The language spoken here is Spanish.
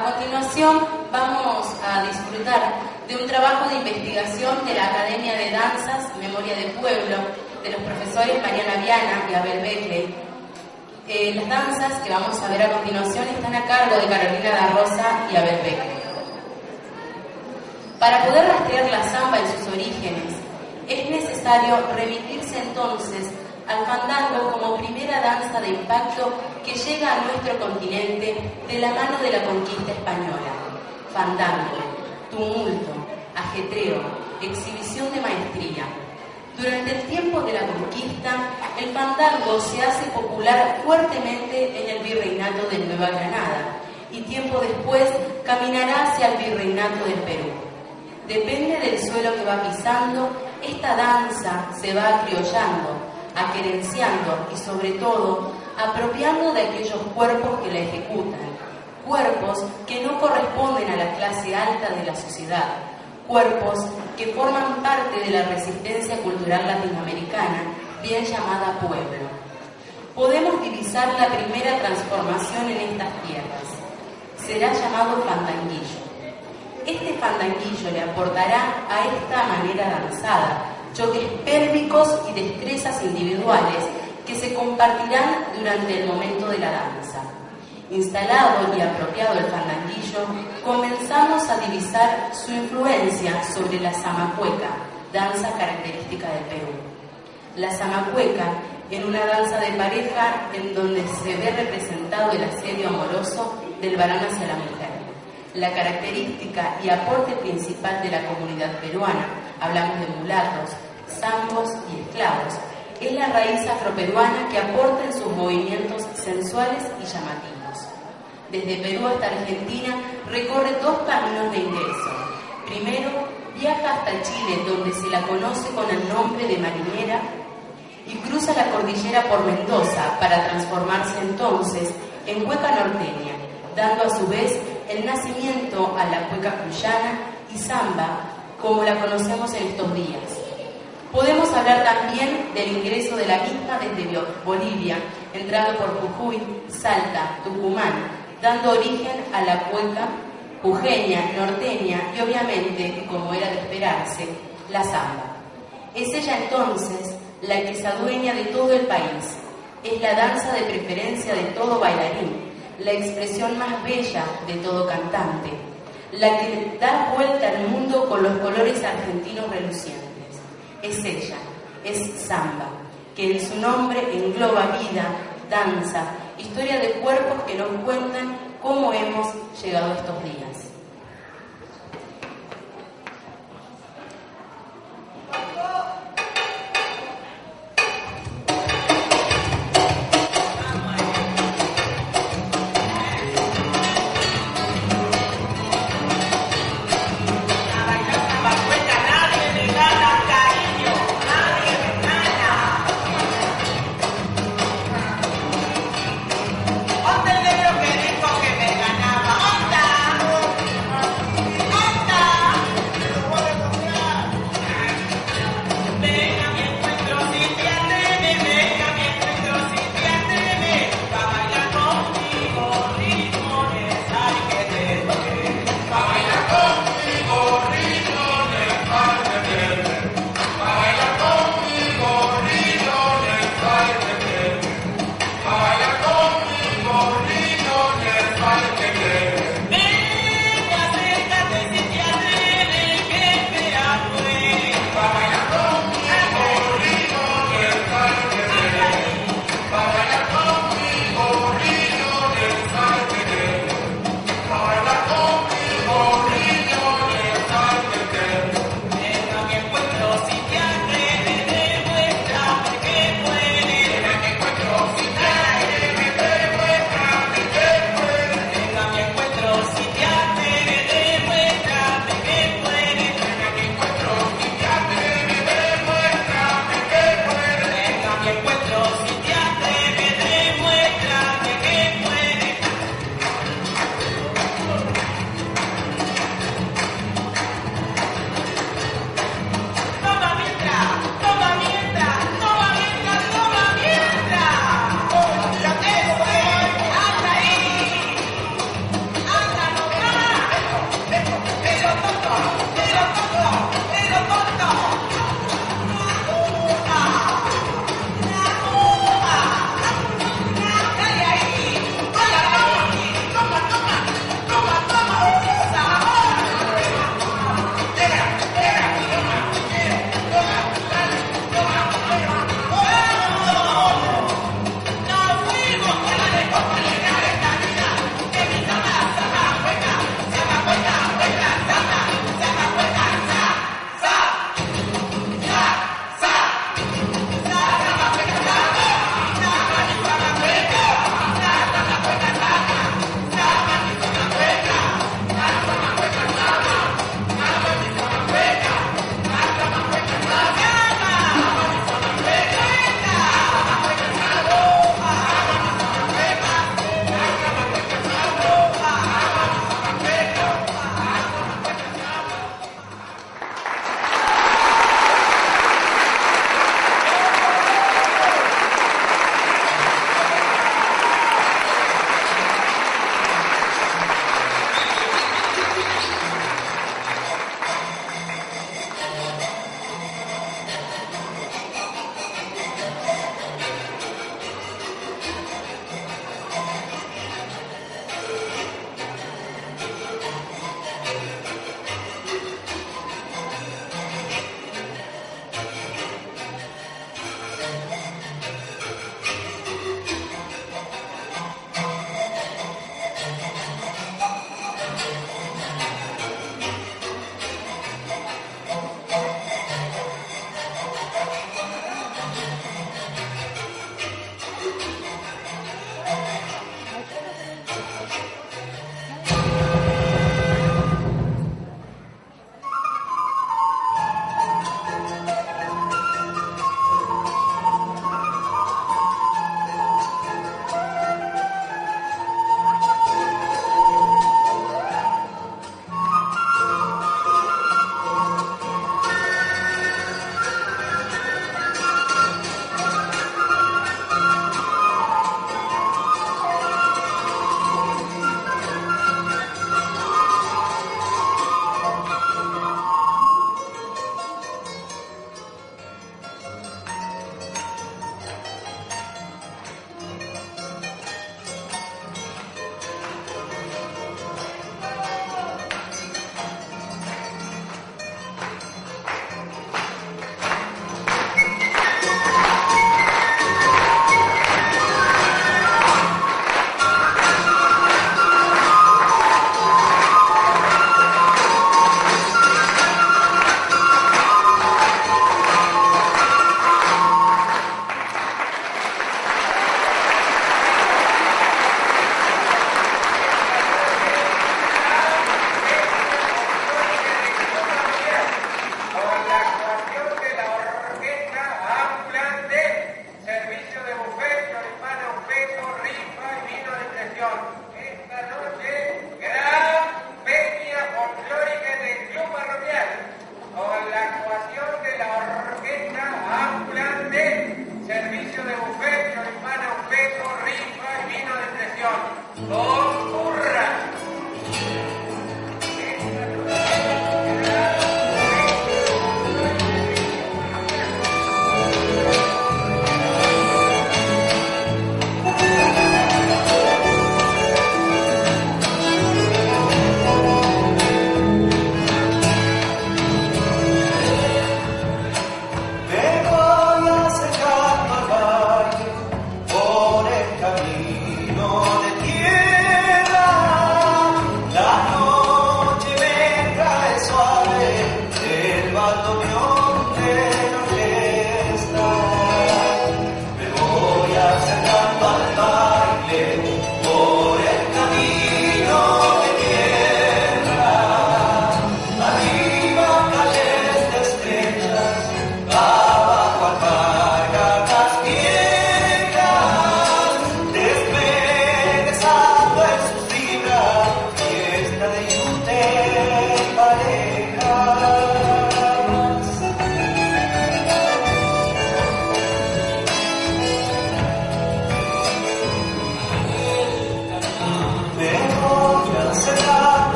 A continuación vamos a disfrutar de un trabajo de investigación de la Academia de Danzas Memoria del Pueblo, de los profesores Mariana Viana y Abel Beckley. Las danzas que vamos a ver a continuación están a cargo de Carolina da Rosa y Abel Beckley. Para poder rastrear la samba en sus orígenes, es necesario remitirse entonces al fandango como primera danza de impacto que llega a nuestro continente de la mano de la conquista española. Fandango, tumulto, ajetreo, exhibición de maestría. Durante el tiempo de la conquista, el fandango se hace popular fuertemente en el virreinato de Nueva Granada y tiempo después caminará hacia el virreinato del Perú. Depende del suelo que va pisando, esta danza se va acriollando, aquerenciando y sobre todo apropiando de aquellos cuerpos que la ejecutan, cuerpos que no corresponden a la clase alta de la sociedad, cuerpos que forman parte de la resistencia cultural latinoamericana, bien llamada pueblo. Podemos divisar la primera transformación en estas tierras. Será llamado fandanguillo. Este fandanguillo le aportará a esta manera danzada choques pélvicos y destrezas individuales que se compartirán durante el momento de la danza. Instalado y apropiado el fandanguillo, comenzamos a divisar su influencia sobre la zamacueca, danza característica del Perú. La zamacueca, en una danza de pareja en donde se ve representado el asedio amoroso del varón hacia la mujer. La característica y aporte principal de la comunidad peruana, hablamos de mulatos, zambos y esclavos, es la raíz afroperuana que aporta en sus movimientos sensuales y llamativos. Desde Perú hasta Argentina recorre dos caminos de ingreso. Primero, viaja hasta Chile, donde se la conoce con el nombre de marinera, y cruza la cordillera por Mendoza para transformarse entonces en cueca norteña, dando a su vez el nacimiento a la cueca cuyana y samba, como la conocemos en estos días. Podemos hablar también del ingreso de la misma desde Bolivia, entrando por Jujuy, Salta, Tucumán, dando origen a la cueca jujeña, norteña y obviamente, como era de esperarse, la samba. Es ella entonces la que se adueña de todo el país. Es la danza de preferencia de todo bailarín, la expresión más bella de todo cantante, la que da vuelta al mundo con los colores argentinos relucientes. Es ella, es samba, que en su nombre engloba vida, danza, historia de cuerpos que nos cuentan cómo hemos llegado a estos días.